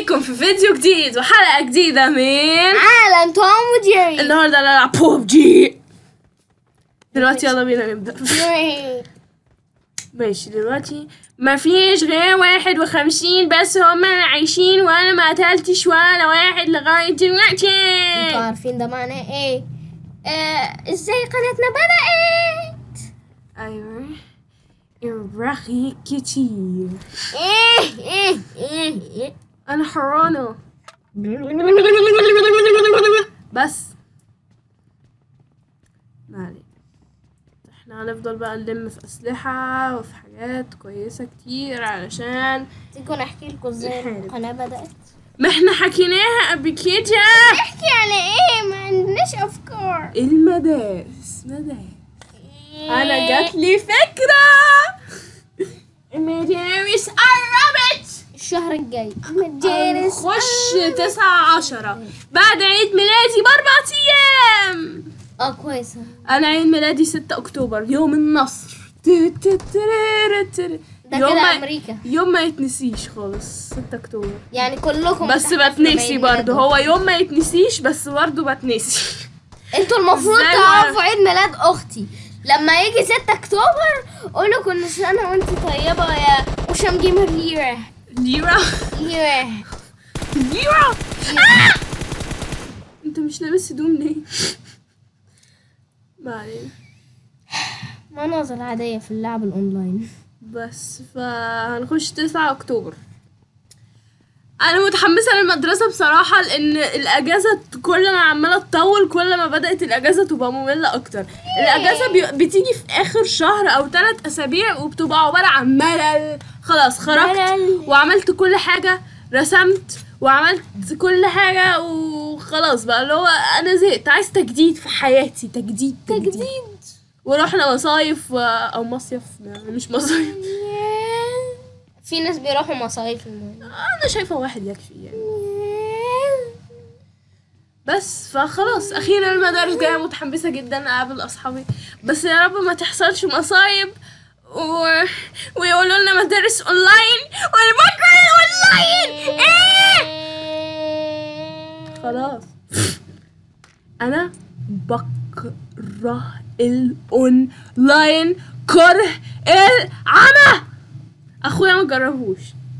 بيكم في فيديو جديد وحلقة جديدة من عالم توم وجيري. النهاردة نلعب بوبجي. دلوقتي يلا بينا نبدأ. ماشي دلوقتي مفيش غير 51 بس هما عايشين وانا ما قتلتش ولا واحد لغاية دلوقتي. انتوا عارفين ده معناه ايه؟ ازاي قناتنا بدأت؟ ايوه الرغي كتير. ايه انا حرانة بس ما علينا. احنا هنفضل بقى نلم في اسلحة وفي حاجات كويسة كتير علشان تيجوا نحكي لكم ازاي القناة بدأت. ما احنا حكيناها قبل كده. نحكي على ايه؟ ما عندناش افكار. المدارس انا جات لي فكرة. المدارس قربت الشهر الجاي مدارس خش 9/10 بعد عيد ميلادي ب4 ايام. كويسة. انا عيد ميلادي 6 اكتوبر يوم النصر. ده كده امريكا. يوم ما يتنسيش خالص 6 اكتوبر يعني كلكم بس بتنسي برضه. هو يوم ما يتنسيش بس برضه بتنسي. انتوا المفروض تعرفوا عيد ميلاد اختي لما يجي 6 اكتوبر. قولوا كل سنة وانت طيبة يا وشام جيمر ليرا. انت مش لابس هدوم ليه؟ ما علينا. مناظر عادية في اللعب الاونلاين. بس فهنخش 9 اكتوبر. انا متحمسه للمدرسه بصراحه لان الاجازه كل ما عماله تطول كل ما بدات الاجازه تبقى ممله اكتر. الاجازه بتيجي في اخر شهر او 3 اسابيع وبتبقى عباره عن ملل. خلاص خرجت وعملت كل حاجه، رسمت وعملت كل حاجه وخلاص بقى اللي هو انا زهقت، عايز تجديد في حياتي. تجديد ورحنا مصايف او مصيف، مش مصايف. في ناس بيروحوا مصايف انا شايفه واحد يكفي يعني. بس فخلاص اخيرا المدارس جايه. متحمسه جدا اقابل اصحابي بس يا رب ما تحصلش مصايب ويقولوا لنا مدارس اونلاين والبكره اونلاين. خلاص انا بكره الاونلاين كره العمى. اخويا ما جربوش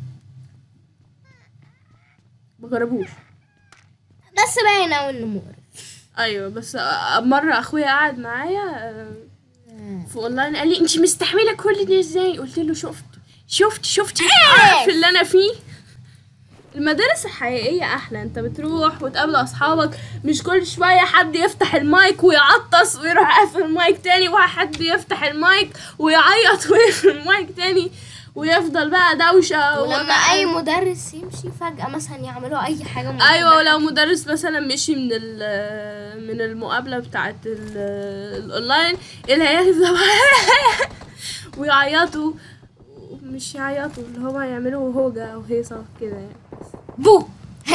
بس باين اوي انه مقرف. ايوه بس مره اخويا قعد معايا في اونلاين قال لي انت مستحمله كل ده ازاي؟ قلت له شفت عارف اللي انا فيه. المدارس الحقيقيه احلى. انت بتروح وتقابل اصحابك، مش كل شويه حد يفتح المايك ويعطس ويروح قافل المايك تاني وحد يفتح المايك ويعيط ويقفل المايك تاني ويفضل بقى دوشه. ولما اي مدرس يمشي فجأة مثلا يعملوا اي حاجه ايوه ولو مدرس مثلا مشي من المقابله بتاعه الاونلاين العيال يفضلوا ويعيطوا. مش يعيطوا، اللي هو يعملوا هوجه او هيصه كده يعني بو.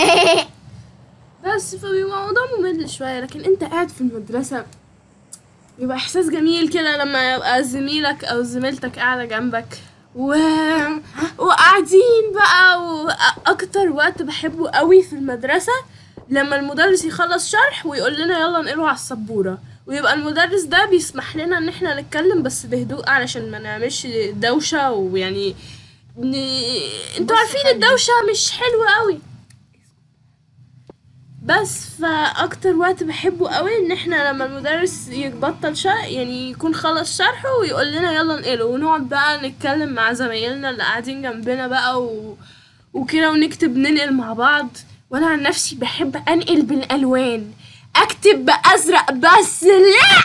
بس فبيبقى موضوع ممل شويه. لكن انت قاعد في المدرسه بيبقى احساس جميل كده لما يبقى زميلك او زميلتك قاعده جنبك وقاعدين بقى. واكتر وقت بحبه قوي في المدرسه لما المدرس يخلص شرح ويقول لنا يلا نقروا على السبوره، ويبقى المدرس ده بيسمح لنا ان احنا نتكلم بس بهدوء علشان ما نعملش دوشه. ويعني انتوا عارفين الدوشه مش حلوه قوي. بس فاكتر وقت بحبه قوي ان احنا لما المدرس يبطل يعني يكون خلص شرحه ويقول لنا يلا نقله ونقعد بقى نتكلم مع زمايلنا اللي قاعدين جنبنا بقى وكده ونكتب ننقل مع بعض. وانا عن نفسي بحب انقل بالالوان، اكتب بازرق بس لا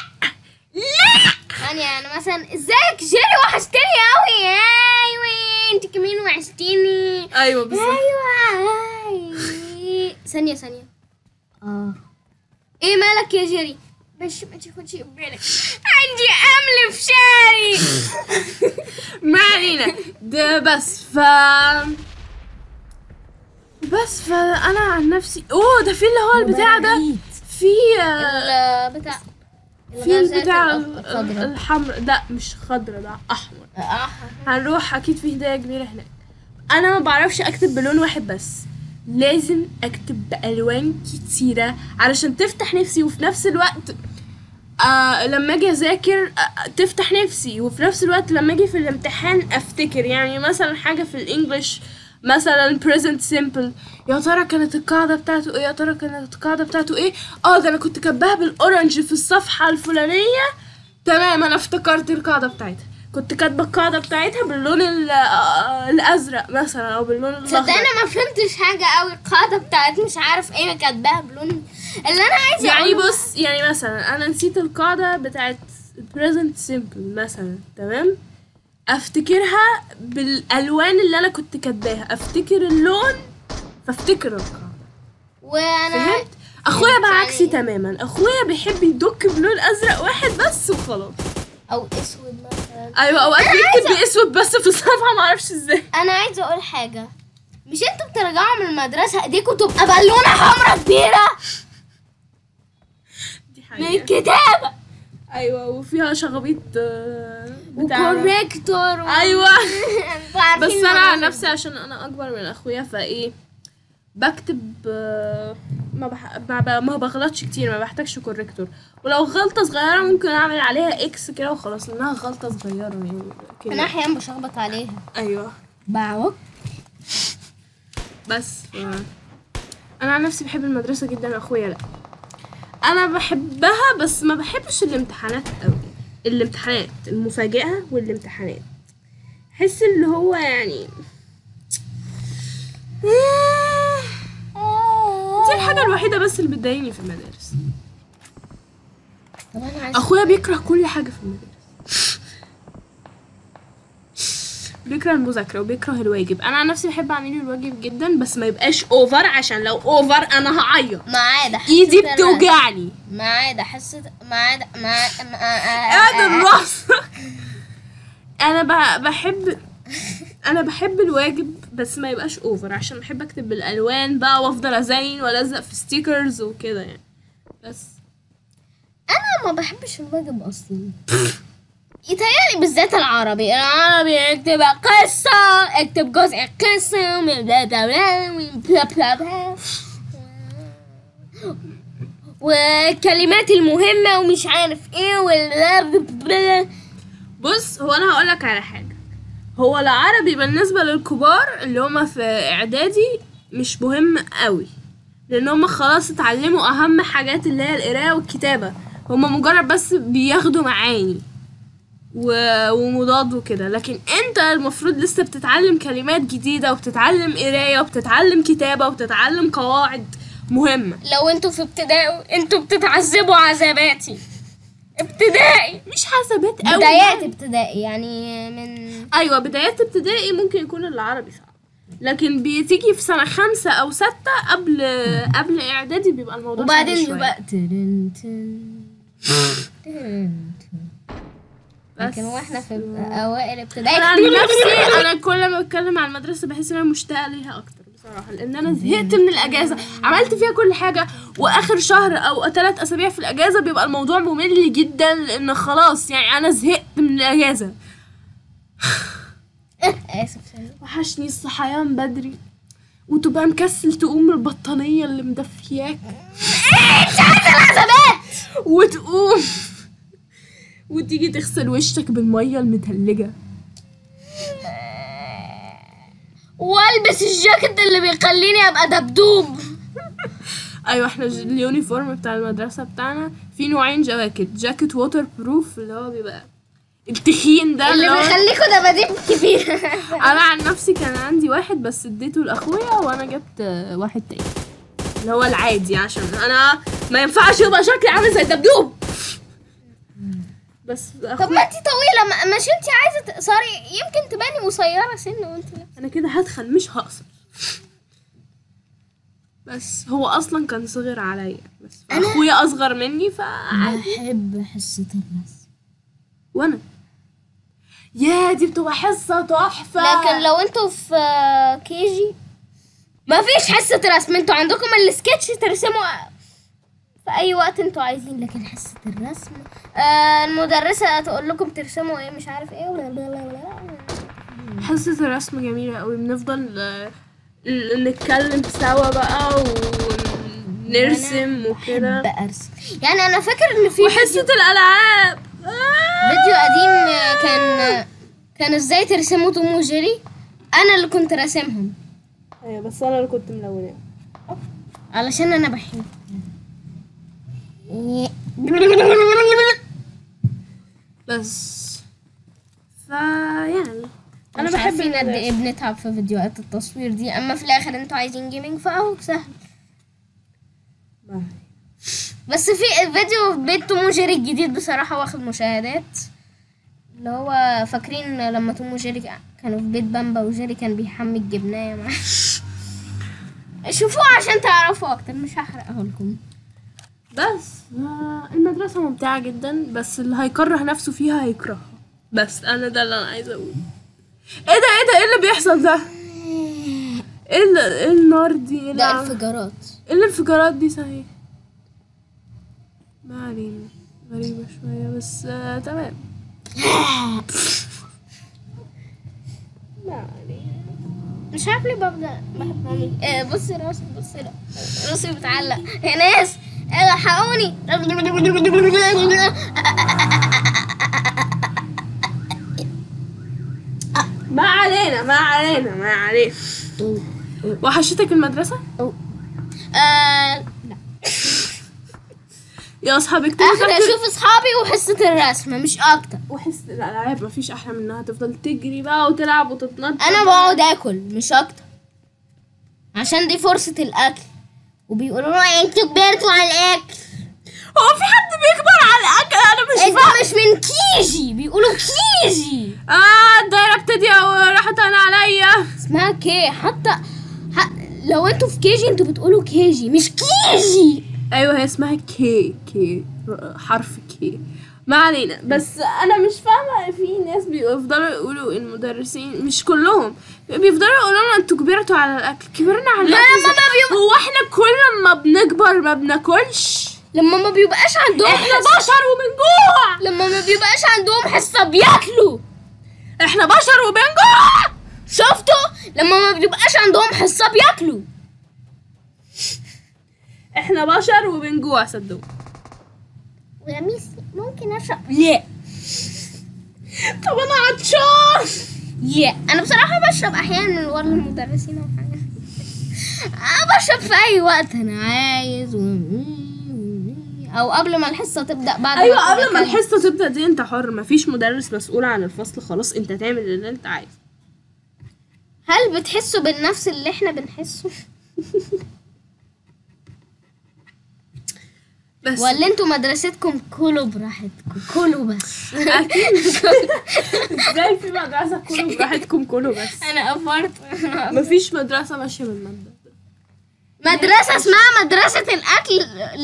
يعني مثلا ازيك جيري وحشتني قوي. ايوه انت كمان وحشتني. ايوه بالظبط. ايوه ثانيه ايه مالك يا جيري؟ مش ما تاخدش بالك عندي امل في شعري. ما علينا. ده بس فانا عن نفسي ده في اللي هو البتاع ده في البتاع في البتاع الحمر ده مش خضرا ده احمر. هنروح اكيد في هدايا كبيره هناك. انا ما بعرفش اكتب بلون واحد بس. لازم اكتب بالوان كتيره علشان تفتح نفسي، وفي نفس الوقت لما اجي اذاكر تفتح نفسي، وفي نفس الوقت لما اجي في الامتحان افتكر. يعني مثلا حاجه في الانجليش مثلا present simple، يا ترى كانت القاعده بتاعته ايه، يا ترى كانت القاعده بتاعته ايه، ده انا كنت كاتباها بالاورنج في الصفحه الفلانيه. تمام، انا افتكرت القاعده بتاعتها، كنت كاتبه القاعده بتاعتها باللون الازرق مثلا او باللون الاخضر. صدق انا ما فهمتش حاجه قوي. القاعده بتاعت مش عارف ايه كاتباها بلون اللي انا عايزه يعني بص، يعني مثلا انا نسيت القاعده بتاعت present simple مثلا، تمام، افتكرها بالالوان اللي انا كنت كاتباها، افتكر اللون فافتكر القاعده. وانا فهمت؟ اخويا بقى يعني عكسي تماما، اخويا بيحب يدك بلون ازرق واحد بس وخلاص. او اسود مثلا. ايوه، اوقات بيكتب باسود بس في الصفحه، معرفش ازاي. انا عايزه اقول حاجه، مش انتوا بترجعوا من المدرسه ايديكوا تبقى بالونه حمرا كبيره دي من حقيقة. الكتابه ايوه، وفيها شغبيط بتاع. وكوريكتور ايوه. انتوا عارفين بس انا عن الموضوع. نفسي عشان انا اكبر من اخويا فايه بكتب ما بغلطش كتير، ما بحتاجش كوريكتور، ولو غلطه صغيره ممكن اعمل عليها اكس كده وخلاص، لانها غلطه صغيره يعني كده. انا احيانا بشخبط عليها ايوه بعوق. بس انا عن نفسي بحب المدرسه جدا، اخويا لا. انا بحبها بس ما بحبش الامتحانات قوي، الامتحانات المفاجئه والامتحانات، حس اللي هو يعني دي الحاجه الوحيده بس اللي بتضايقني في المدارس. طب انا عايزه اخويا بيكره كل حاجه في المدارس، بيكره المذاكره وبيكره الواجب. انا عن نفسي بحب اعمل الواجب جدا بس ما يبقاش اوفر، عشان لو اوفر انا هعيط، ما عاد ايدي بتوجعني. ما عاد حسيت ما عاد قاعد الراس. انا بحب الواجب بس ما يبقاش اوفر، عشان بحب اكتب بالالوان بقى وافضل ازين والزق في ستيكرز وكده يعني. بس انا ما بحبش الواجب اصلا. يتهيألي بالذات العربي اكتب قصة، اكتب جزء قصة من بلا بلا من بلا بلا بلا. والكلمات المهمة ومش عارف ايه ولا. بص، هو انا هقولك على حاجه، هو العربي بالنسبه للكبار اللي هما في اعدادي مش مهم قوي، لان هما خلاص اتعلموا اهم حاجات اللي هي القرايه والكتابه، هما مجرد بس بياخدوا معاني ومضاد وكده. لكن انت المفروض لسه بتتعلم كلمات جديده وبتتعلم قرايه وبتتعلم كتابه وبتتعلم قواعد مهمه. لو انتوا في ابتدائي انتوا بتتعذبوا عذاباتي. ابتدائي مش حسابات قوي، بدايات ابتدائي يعني من ايوه بدايات ابتدائي ممكن يكون العربي صعب، لكن بتيجي في سنه 5 أو 6 قبل اعدادي بيبقى الموضوع وبعدين سهل شوية. يبقى لكن واحنا في اوائل ابتدائي انا عن نفسي انا كل ما بتكلم عن المدرسه بحس ان انا مشتاقه ليها اكتر بصراحه، لان انا زهقت من الاجازه، عملت فيها كل حاجه، واخر شهر او 3 اسابيع في الاجازه بيبقى الموضوع ممل جدا، لان خلاص يعني انا زهقت من الاجازه. اسف وحشني الصحيان بدري، وتبقى مكسل تقوم من البطانيه اللي مدفياك وتقوم وتيجي تغسل وشك بالميه المتلجه والبس الجاكيت اللي بيخليني ابقى دبدوب. ايوه، احنا اليونيفورم بتاع المدرسه بتاعنا في نوعين جاكيت ووتر بروف اللي هو بيبقى التخين ده اللي بيخليكوا دباديب كبيره. انا عن نفسي كان عندي واحد بس اديته لاخويا، وانا جبت واحد تاني اللي هو العادي، عشان انا ما ينفعش يبقى شكلي عامل زي الدبدوب. بس طب ما انتي طويله، مش انتي عايزه تقصري؟ يمكن تباني قصيره سن وانتي انا كده هتخن مش هقصر. بس هو اصلا كان صغير عليا، بس اخويا اصغر مني بحب حصه الرسم. وانا يا دي بتبقى حصه تحفه. لكن لو انتوا في كيجي ما فيش حصه رسم، انتوا عندكم السكتش ترسموا في اي وقت انتوا عايزين، لكن حصه الرسم المدرسه تقول لكم ترسموا ايه مش عارف ايه حصه الرسم جميله قوي، بنفضل نتكلم سوا بقى ونرسم وكده. بحب ارسم. يعني انا فاكر ان في وحصة الألعاب فيديو قديم كان ازاي ترسموا توم وجيري. انا اللي كنت راسمهم ايوه بس انا اللي كنت ملونة علشان انا بحب. بس فيعني انا مش عارفين قد ايه بنتعب في فيديوهات التصوير دي، اما في الاخر انتوا عايزين جيمنج فاهو سهل. بس في فيديو بيت توم وجيري الجديد بصراحة واخد مشاهدات، اللي هو فاكرين لما توم وجيري كانوا في بيت بامبا وجيري كان بيحمي الجبناية معاه. شوفوه عشان تعرفوا اكتر، مش هحرقه لكم. بس المدرسة ممتعة جدا، بس اللي هيكره نفسه فيها هيكرهها. بس انا ده اللي انا عايزة اقوله. ايه اللي بيحصل ده؟ ايه النار دي؟ ده انفجارات. ايه الانفجارات دي صحيح؟ ما علينا، غريبة شوية بس تمام. ما علينا. مش عارف ليه بحب مامي. بصي راسي بتعلق يا ناس، الحقوني. ما علينا. وحشتك المدرسة؟ لا. يا اصحابك اخر اشوف اصحابي وحصة الرسم مش اكتر. وحصة الالعاب مفيش احلى من انها تفضل تجري بقى وتلعب وتتنطط. انا بقعد اكل مش اكتر، عشان دي فرصة الاكل، وبيقولوا لي انتوا كبرتوا على الاكل. هو في حد بيكبر على الاكل؟ انا مش انتوا مش من كيجي، بيقولوا كيجي. الدايرة ابتدي راحت انا عليا. اسمها كي. حتى لو انتوا في كيجي انتوا بتقولوا كيجي مش كيجي. ايوه هي اسمها كي حرف كي. ما علينا. بس انا مش فاهمه، في ناس بيفضلوا يقولوا المدرسين مش كلهم بيفضلوا يقولوا لنا انتوا كبرتوا على الاكل. كبرنا على الاكل؟ هو احنا كل ما بنكبر ما بناكلش؟ لما ما بيبقاش عندهم احنا بشر وبنجوع. لما ما بيبقاش عندهم حصة بياكلوا. احنا بشر وبنجوع. شفتوا؟ لما ما بيبقاش عندهم حصة بياكلوا. احنا بشر وبنجوع صدقوا. ويا ميس ممكن اشرب؟ لا. طب انا عطشان. لا انا بصراحة بشرب احيانا من ورا المدرسين او حاجة. بشرب في اي وقت انا عايز، او قبل ما الحصة تبدأ. بعد ايوه قبل ما الحصة تبدأ دي انت حر، مفيش مدرس مسؤول عن الفصل، خلاص انت تعمل اللي انت عايزه. هل بتحسوا بالنفس اللي احنا بنحسه؟ بس ولا انتوا مدرستكم كلوا براحتكم كلوا بس؟ اكيد. ازاي في مدرسة كلوا براحتكم كلوا بس؟ انا افرت. مفيش مدرسة ماشية بالمبدأ ده. مدرسة اسمها مدرسة الاكل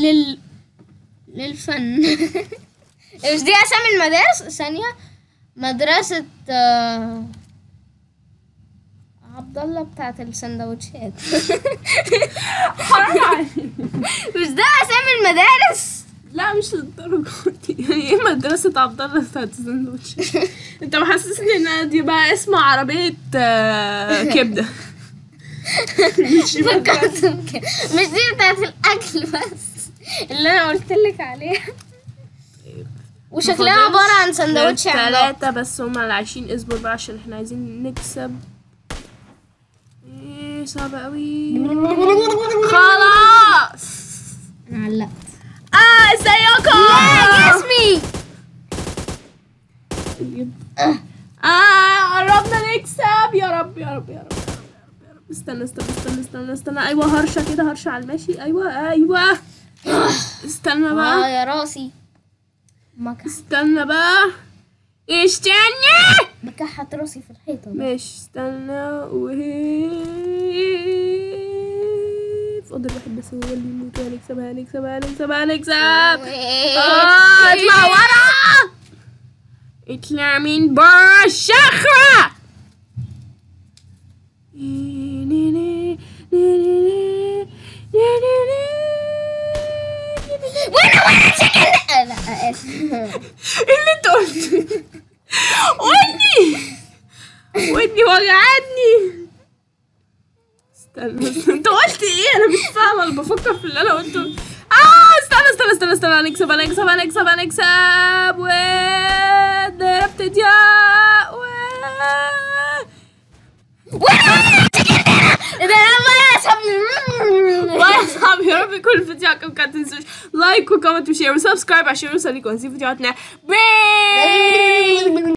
للفن. مش دي اسامي المدارس؟ ثانية. مدرسة عبد الله بتاعت السندوتشات. حرام عليك. مش ده اسامي المدارس؟ لا مش للدرجة دي. ايه مدرسة عبد الله بتاعت السندوتش؟ انت محسسني ان دي بقى اسم عربية كبدة. مش دي بتاعت الاكل بس اللي انا قلت لك عليها. وشكلها عبارة عن سندوتش عملاق. 3 بس هما اللي عايشين. اصبر بقى عشان احنا عايزين نكسب. ايه صعب قوي. خلاص انا علقت. ازيكم؟ لا جسمي. قربنا نكسب. يا رب يا رب يا رب يا رب يا رب. استنى. ايوه هرشة كده، هرشة على الماشي. ايوه استنى بقى. يا راسي. استنى بقى. استنى. بكحت راسي في الحيطة. ماشي استنى. فاضل واحد بس هو اللي يموت. هنكسب. اطلع ورا. اطلع من برا الشخرة. وانا سكن. لا اسف. اللي انت قلت. ودني وجعتني. خالص. انت قلت ايه؟ انا مش فاهمه، انا بفكر في اللي انا قلته. استنى هنكسب وضربت دياء ويا صاحبي يا رب يكون الفيديو عجبكم. ما تنسوش لايك وكومنت وشير وسبسكرايب عشان يوصل لكم فيديوهاتنا.